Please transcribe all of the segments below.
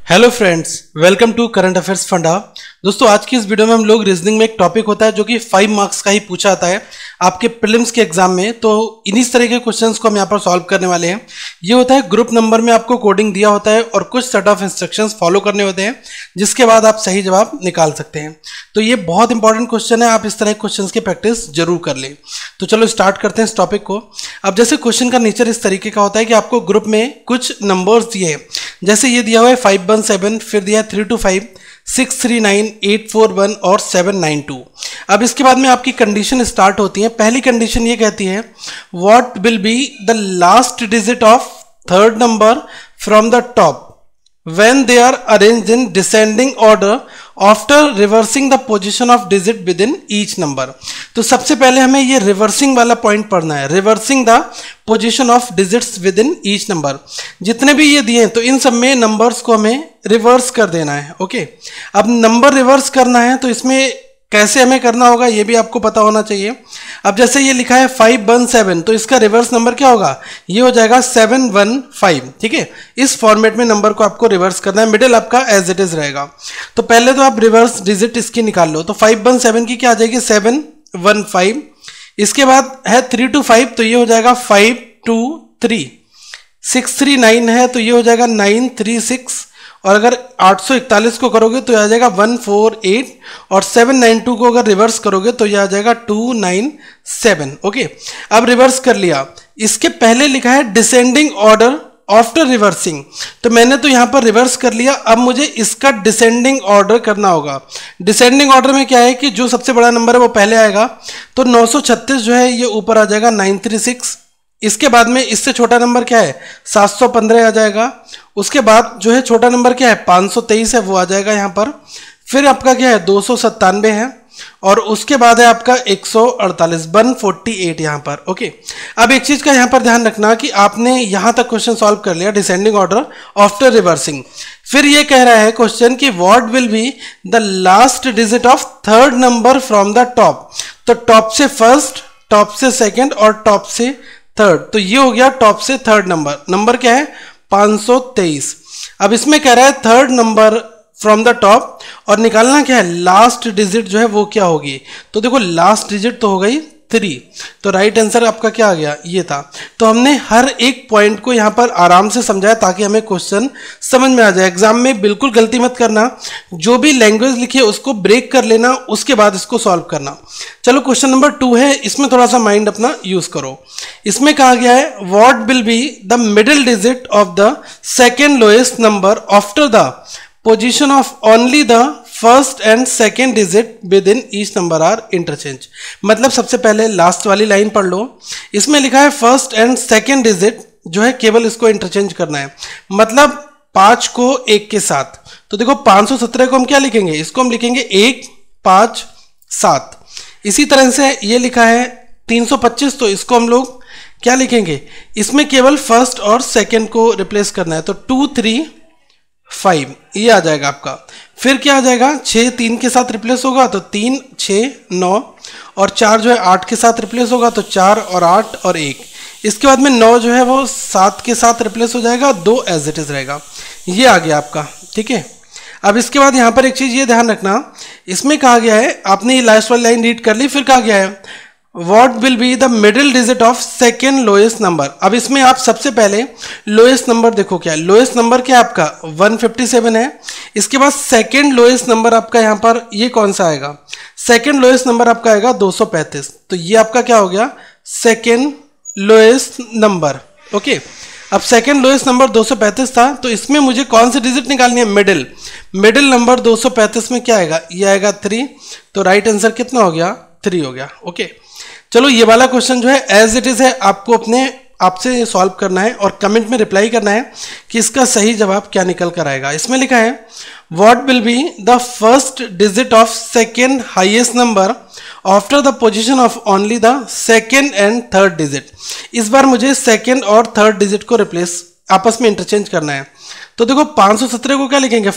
Hello friends, welcome to current affairs फंडा। दोस्तों, आज की इस वीडियो में हम लोग रीजनिंग में एक टॉपिक होता है जो कि 5 मार्क्स का ही पूछा आता है आपके प्रीलिम्स के एग्जाम में। तो इन्हीं तरह के क्वेश्चंस को हम यहाँ पर सॉल्व करने वाले हैं। ये होता है ग्रुप नंबर में आपको कोडिंग दिया होता है और कुछ सेट ऑफ इंस्ट्रक्शंस फॉलो करने होते हैं जिसके बाद आप सही जवाब निकाल सकते हैं। तो ये बहुत इंपॉर्टेंट क्वेश्चन है, आप इस तरह के क्वेश्चन की प्रैक्टिस जरूर कर लें। तो चलो स्टार्ट करते हैं इस टॉपिक को। अब जैसे क्वेश्चन का नेचर इस तरीके का होता है कि आपको ग्रुप में कुछ नंबर्स दिए हैं, जैसे ये दिया हुआ है 517, फिर दिया है 325, 639, 841 और 792। अब इसके बाद में आपकी कंडीशन स्टार्ट होती है। पहली कंडीशन ये कहती है what will be the last digit of third number from the top when they are arranged in descending order after reversing the position of digit within each number। तो सबसे पहले हमें ये रिवर्सिंग वाला पॉइंट पढ़ना है, reversing the position of digits within each number. जितने भी ये दिए हैं तो इन सब में नंबर्स को हमें रिवर्स कर देना है। ओके, अब नंबर रिवर्स करना है तो इसमें कैसे हमें करना होगा ये भी आपको पता होना चाहिए। अब जैसे ये लिखा है 517, तो इसका रिवर्स नंबर क्या होगा? ये हो जाएगा 715। ठीक है, इस फॉर्मेट में नंबर को आपको रिवर्स करना है, मिडिल आपका एज इट इज रहेगा। तो पहले तो आप रिवर्स डिजिट इसकी निकाल लो। तो 517 की क्या आ जाएगी? 715। इसके बाद है 325, तो ये हो जाएगा 523। 639 है तो ये हो जाएगा 936, और अगर 841 को करोगे तो यह आ जाएगा 148, और 792 को अगर रिवर्स करोगे तो यह आ जाएगा 297। ओके, अब रिवर्स कर लिया। इसके पहले लिखा है डिसेंडिंग ऑर्डर आफ्टर रिवर्सिंग, तो मैंने तो यहां पर रिवर्स कर लिया। अब मुझे इसका डिसेंडिंग ऑर्डर करना होगा। डिसेंडिंग ऑर्डर में क्या है कि जो सबसे बड़ा नंबर है वो पहले आएगा, तो 936 जो है ये ऊपर आ जाएगा 936। इसके बाद में इससे छोटा नंबर क्या है? 715 आ जाएगा। उसके बाद जो है छोटा नंबर क्या है? 523 है, वो आ जाएगा यहाँ पर। फिर आपका क्या है? 297 है, और उसके बाद है आपका 148, 148 यहाँ पर। ओके, अब एक चीज का यहाँ पर ध्यान रखना कि आपने यहाँ तक क्वेश्चन सॉल्व कर लिया, डिसेंडिंग ऑर्डर आफ्टर रिवर्सिंग। फिर ये कह रहा है क्वेश्चन कि what will be the last digit of third number from the top. तो टॉप से फर्स्ट, टॉप से सेकेंड और टॉप से थर्ड। तो ये हो गया टॉप से थर्ड नंबर। नंबर क्या है? 523। अब इसमें कह रहा है third number from the top, और निकालना क्या है? लास्ट डिजिट जो है वो क्या होगी? तो देखो लास्ट डिजिट तो हो गई 3, तो राइट आंसर आपका क्या आ गया? ये था। तो हमने हर एक पॉइंट को यहाँ पर आराम से समझाया ताकि हमें क्वेश्चन समझ में आ जाए। एग्जाम में बिल्कुल गलती मत करना, जो भी लैंग्वेज लिखी है उसको ब्रेक कर लेना, उसके बाद इसको सॉल्व करना। चलो क्वेश्चन नंबर 2 है, इसमें थोड़ा सा माइंड अपना यूज करो। इसमें कहा गया है what will be the middle digit of the second lowest number after the position of only the first and second digit within each number are interchange. मतलब सबसे पहले लास्ट वाली लाइन पढ़ लो। इसमें लिखा है फर्स्ट एंड सेकेंड डिजिट जो है केवल इसको इंटरचेंज करना है, मतलब 5 को 1 के साथ। तो देखो 517 को हम क्या लिखेंगे? इसको हम लिखेंगे 1 5 7। इसी तरह से ये लिखा है 325, तो इसको हम लोग क्या लिखेंगे? इसमें केवल फर्स्ट और सेकेंड को रिप्लेस करना है, तो 2 3 5 ये आ जाएगा आपका। फिर क्या आ जाएगा? 6 3 के साथ रिप्लेस होगा तो 3 6 9, और 4 जो है 8 के साथ रिप्लेस होगा तो 4 और 8 और 1। इसके बाद में 9 जो है वो 7 के साथ रिप्लेस हो जाएगा, 2 एज इट इज रहेगा। ये आ गया आपका। ठीक है, अब इसके बाद यहाँ पर एक चीज ये ध्यान रखना, इसमें कहा गया है, आपने ये लास्ट वाली लाइन रीड कर ली, फिर कहा गया है What will be the middle digit of second lowest number। अब इसमें आप सबसे पहले लोएस्ट नंबर देखो क्या है। लोएस्ट नंबर क्या है आपका? 157 है। इसके बाद सेकेंड लोएस्ट नंबर आपका यहाँ पर ये कौन सा आएगा? सेकेंड लोएस्ट नंबर आपका आएगा 235। तो ये आपका क्या हो गया? Second lowest number. ओके, अब सेकेंड लोएस्ट नंबर 235 था, तो इसमें मुझे कौन सी डिजिट निकालनी है? मिडिल। मिडिल नंबर 235 में क्या आएगा? ये आएगा 3। तो राइट आंसर कितना हो गया? 3 हो गया। ओके, चलो ये वाला क्वेश्चन जो है एज इट इज है, आपको अपने आपसे सॉल्व करना है और कमेंट में रिप्लाई करना है कि इसका सही जवाब क्या निकल कर आएगा। इसमें लिखा है what will be the first digit of second highest number after the position of only the second and third digit. इस बार मुझे सेकेंड और थर्ड डिजिट को रिप्लेस आपस में इंटरचेंज करना है। तो देखो 517 को क्या लिखेंगे?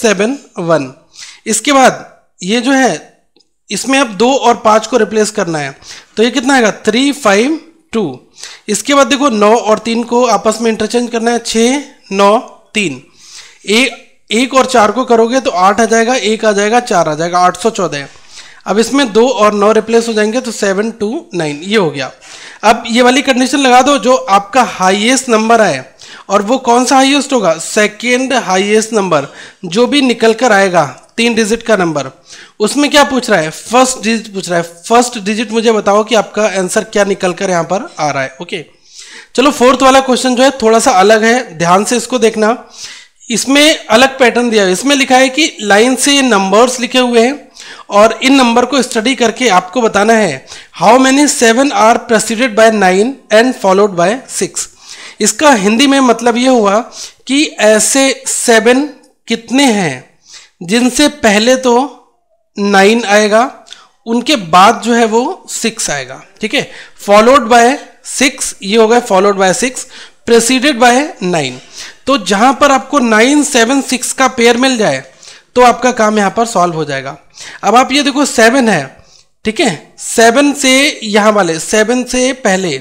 571। इसके बाद ये जो है इसमें अब 2 और 5 को रिप्लेस करना है, तो ये कितना आएगा? 352। इसके बाद देखो 9 और 3 को आपस में इंटरचेंज करना है, 6 9 3। 1 और 4 को करोगे तो 8 आ जाएगा, 1 आ जाएगा, 4 आ जाएगा, 814। अब इसमें 2 और 9 रिप्लेस हो जाएंगे तो 7 2 9 ये हो गया। अब ये वाली कंडीशन लगा दो, जो आपका हाईएस्ट नंबर आए, और वो कौन सा हाईएस्ट होगा, सेकेंड हाईएस्ट नंबर जो भी निकल कर आएगा 3 डिजिट का नंबर, उसमें क्या पूछ रहा है, फर्स्ट डिजिट पूछ रहा है। फर्स्ट डिजिट मुझे बताओ कि आपका आंसर क्या निकल कर यहाँ पर आ रहा है। ओके, चलो फोर्थ वाला क्वेश्चन जो है थोड़ा सा अलग है, ध्यान से इसको देखना। इसमें अलग पैटर्न दिया है, इसमें लिखा है कि लाइन से नंबर्स लिखे हुए हैं और इन नंबर को स्टडी करके आपको बताना है how many 7 are preceded by 9 and followed by 6। इसका हिंदी में मतलब ये हुआ कि ऐसे 7 कितने हैं जिनसे पहले तो 9 आएगा, उनके बाद जो है वो 6 आएगा। ठीक है, फॉलोड बाय 6 ये होगा, फॉलोड बाय 6 प्रेसिडेड बाय 9। तो जहां पर आपको 9 7 6 का पेयर मिल जाए तो आपका काम यहां पर सॉल्व हो जाएगा। अब आप ये देखो 7 है, ठीक है, 7 से यहां वाले 7 से पहले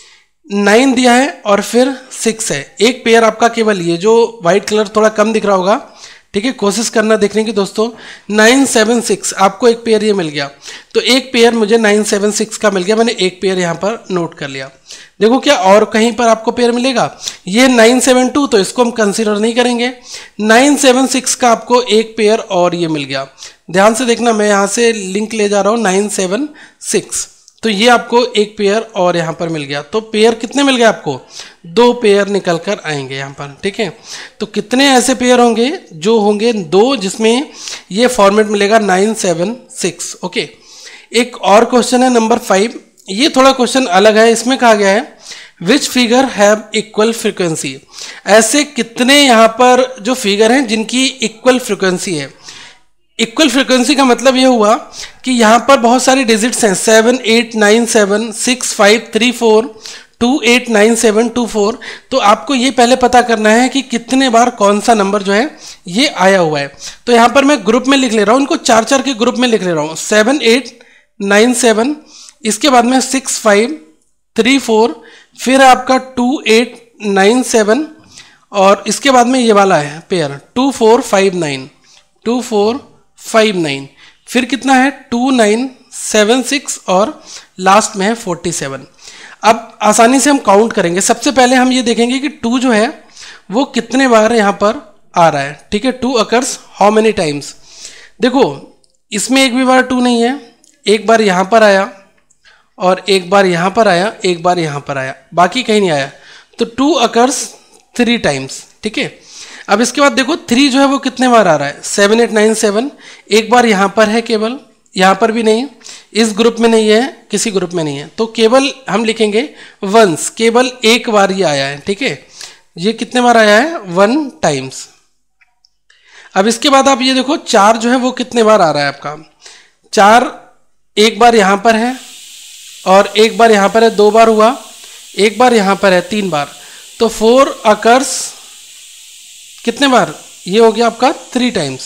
9 दिया है और फिर 6 है। एक पेयर आपका केवल ये जो व्हाइट कलर थोड़ा कम दिख रहा होगा, ठीक है, कोशिश करना देखने की दोस्तों। 9 7 6 आपको एक पेयर ये मिल गया, तो एक पेयर मुझे 9 7 6 का मिल गया, मैंने एक पेयर यहाँ पर नोट कर लिया। देखो क्या और कहीं पर आपको पेयर मिलेगा, ये 9 7 2 तो इसको हम कंसीडर नहीं करेंगे। 9 7 6 का आपको एक पेयर और ये मिल गया। ध्यान से देखना, मैं यहाँ से लिंक ले जा रहा हूँ 9 7 6, तो ये आपको एक पेयर और यहाँ पर मिल गया। तो पेयर कितने मिल गए आपको, 2 पेयर निकल कर आएंगे यहाँ पर। ठीक है, तो कितने ऐसे पेयर होंगे जो होंगे 2, जिसमें ये फॉर्मेट मिलेगा 9 7 6। ओके, एक और क्वेश्चन है नंबर 5, ये थोड़ा क्वेश्चन अलग है। इसमें कहा गया है which figure have equal frequency. ऐसे कितने यहाँ पर जो फिगर हैं जिनकी इक्वल फ्रीक्वेंसी है। इक्वल फ्रीक्वेंसी का मतलब ये हुआ कि यहाँ पर बहुत सारी डिजिट्स हैं, 7 8 9 7 6 5 3 4 2 8 9 7 2 4। तो आपको ये पहले पता करना है कि कितने बार कौन सा नंबर जो है ये आया हुआ है। तो यहाँ पर मैं ग्रुप में लिख ले रहा हूँ, इनको 4 के ग्रुप में लिख ले रहा हूँ, 7 8 9 7, इसके बाद में 6 5 3 4, फिर आपका 2 8 9 7, और इसके बाद में ये वाला है पेयर 2 4 5 9 2 4 5 9, फिर कितना है 2 9 7 6, और लास्ट में है 47। अब आसानी से हम काउंट करेंगे। सबसे पहले हम ये देखेंगे कि 2 जो है वो कितने बार यहाँ पर आ रहा है। ठीक है, 2 अकर्स हाउ मेनी टाइम्स। देखो इसमें एक भी बार 2 नहीं है, एक बार यहाँ पर आया और एक बार यहाँ पर आया, एक बार यहाँ पर आया, बाकी कहीं नहीं आया। तो 2 अकर्स 3 टाइम्स। ठीक है, अब इसके बाद देखो 3 जो है वो कितने बार आ रहा है, 7 8 9 7, एक बार यहाँ पर है केवल, यहाँ पर भी नहीं, इस ग्रुप में नहीं है, किसी ग्रुप में नहीं है, तो केवल हम लिखेंगे वंस, केवल एक बार ये आया है। ठीक है, ये कितने बार आया है, 1 टाइम्स। अब इसके बाद आप ये देखो 4 जो है वो कितने बार आ रहा है आपका, 4 एक बार यहाँ पर है और एक बार यहाँ पर है, 2 बार हुआ, एक बार यहाँ पर है, 3 बार, तो 4 अकर्स कितने बार, ये हो गया आपका 3 टाइम्स।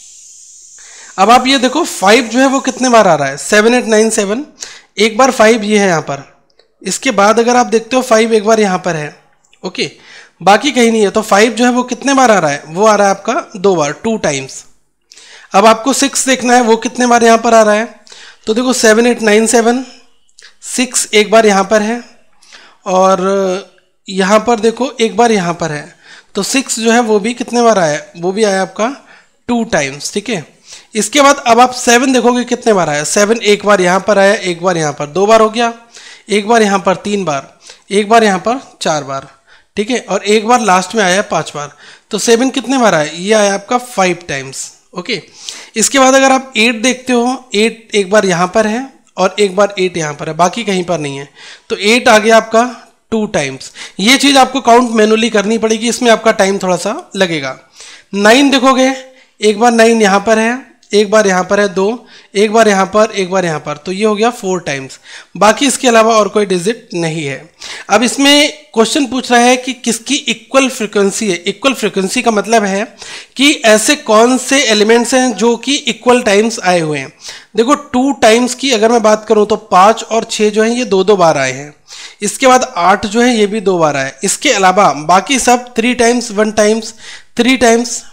अब आप ये देखो 5 जो है वो कितने बार आ रहा है, 7 8 9 7, एक बार 5 ये है यहाँ पर, इसके बाद अगर आप देखते हो 5 एक बार यहाँ पर है, ओके, बाकी कहीं नहीं है। तो 5 जो है वो कितने बार आ रहा है, वो आ रहा है आपका 2 बार, 2 टाइम्स। अब आपको 6 देखना है, वो कितने बार यहाँ पर आ रहा है, तो देखो 7 8 9 7, 6 एक बार यहाँ पर है और यहाँ पर देखो एक बार यहाँ पर है, तो 6 जो है वो भी कितने बार आया, वो भी आया आपका 2 टाइम्स। ठीक है, इसके बाद अब आप 7 देखोगे कितने बार आया, 7 एक बार यहाँ पर आया, एक बार यहाँ पर, 2 बार हो गया, एक बार यहाँ पर 3 बार, एक बार यहाँ पर 4 बार। ठीक है, और एक बार लास्ट में आया 5 बार, तो 7 कितने बार आया, ये आया आपका 5 टाइम्स। ओके, इसके बाद अगर आप 8 देखते हो, 8 एक बार यहाँ पर है और एक बार 8 यहाँ पर है, बाकी कहीं पर नहीं है, तो 8 आ गया आपका 2 टाइम्स। ये चीज़ आपको काउंट मैनुअली करनी पड़ेगी, इसमें आपका टाइम थोड़ा सा लगेगा। 9 देखोगे, एक बार 9 यहाँ पर है, एक बार यहाँ पर है 2, एक बार यहाँ पर, एक बार यहाँ पर, तो ये हो गया 4 टाइम्स। बाकी इसके अलावा और कोई डिजिट नहीं है। अब इसमें क्वेश्चन पूछ रहा है कि किसकी इक्वल फ्रीक्वेंसी है। इक्वल फ्रीक्वेंसी का मतलब है कि ऐसे कौन से एलिमेंट्स हैं जो कि इक्वल टाइम्स आए हुए हैं। देखो 2 टाइम्स की अगर मैं बात करूं तो 5 और 6 जो है ये 2 बार आए हैं। इसके बाद 8 जो है ये भी 2 बार आए। इसके अलावा बाकी सब 3 टाइम्स, 1 टाइम्स, 3 टाइम्स,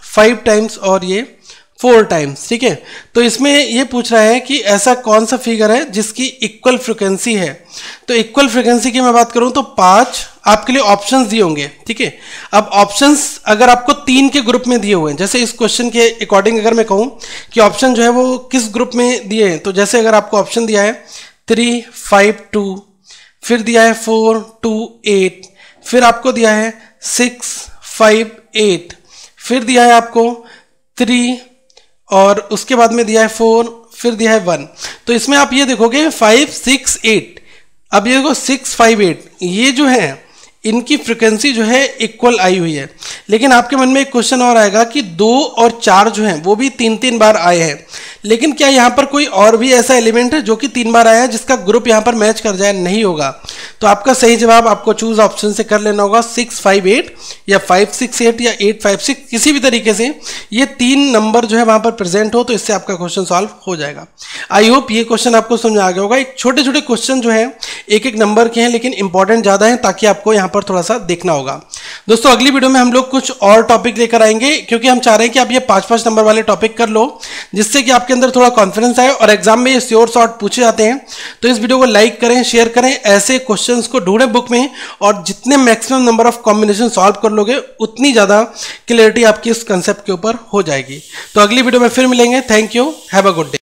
5 टाइम्स और ये 4 टाइम्स, ठीक है। तो इसमें ये पूछ रहा है कि ऐसा कौन सा फिगर है जिसकी इक्वल फ्रिक्वेंसी है। तो इक्वल फ्रिक्वेंसी की मैं बात करूं तो 5 आपके लिए ऑप्शंस दिए होंगे, ठीक है। अब ऑप्शंस अगर आपको 3 के ग्रुप में दिए हुए हैं, जैसे इस क्वेश्चन के अकॉर्डिंग अगर मैं कहूं कि ऑप्शन जो है वो किस ग्रुप में दिए हैं, तो जैसे अगर आपको ऑप्शन दिया है 3, 5, 2, फिर दिया है 4, 2, 8, फिर आपको दिया है 6, 5, 8, फिर दिया है आपको 3 और उसके बाद में दिया है 4, फिर दिया है 1। तो इसमें आप ये देखोगे 5, 6, 8, अब ये देखो 6, 5, 8 ये जो है इनकी फ्रिक्वेंसी जो है इक्वल आई हुई है। लेकिन आपके मन में एक क्वेश्चन और आएगा कि 2 और 4 जो हैं वो भी 3-3 बार आए हैं, लेकिन क्या यहाँ पर कोई और भी ऐसा एलिमेंट है जो कि 3 बार आया है जिसका ग्रुप यहाँ पर मैच कर जाए? नहीं होगा। तो आपका सही जवाब आपको चूज ऑप्शन से कर लेना होगा 6, 5, 8 या 5, 6, 8 या 8, 5, 6, किसी भी तरीके से ये 3 नंबर जो है वहां पर प्रेजेंट हो तो इससे आपका क्वेश्चन सॉल्व हो जाएगा। आई होप ये क्वेश्चन आपको समझ आ गया होगा। एक छोटे छोटे क्वेश्चन जो है एक एक नंबर के हैं लेकिन इंपॉर्टेंट ज्यादा है, ताकि आपको यहाँ पर थोड़ा सा देखना होगा। दोस्तों अगली वीडियो में हम लोग कुछ और टॉपिक लेकर आएंगे, क्योंकि हम चाह रहे हैं कि आप ये 5-5 नंबर वाले टॉपिक कर लो, जिससे कि आपके अंदर थोड़ा कॉन्फिडेंस आए और एग्जाम में ये श्योर शॉर्ट पूछे जाते हैं। तो इस वीडियो को लाइक करें, शेयर करें, ऐसे क्वेश्चंस को ढूंढें बुक में, और जितने maximum number of combination solve कर लोगे उतनी ज्यादा क्लियरिटी आपकी इस कंसेप्ट के ऊपर हो जाएगी। तो अगली वीडियो में फिर मिलेंगे। Thank you, have a good day.